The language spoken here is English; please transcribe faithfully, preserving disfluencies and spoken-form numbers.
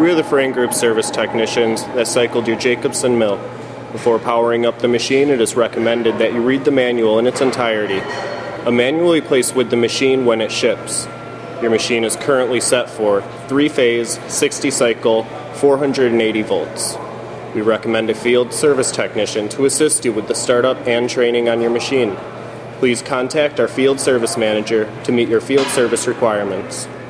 We are the Frain Group service technicians that cycled your Jacobson mill. Before powering up the machine, it is recommended that you read the manual in its entirety. A manual will be placed with the machine when it ships. Your machine is currently set for three-phase, sixty cycle, four hundred eighty volts. We recommend a field service technician to assist you with the startup and training on your machine. Please contact our field service manager to meet your field service requirements.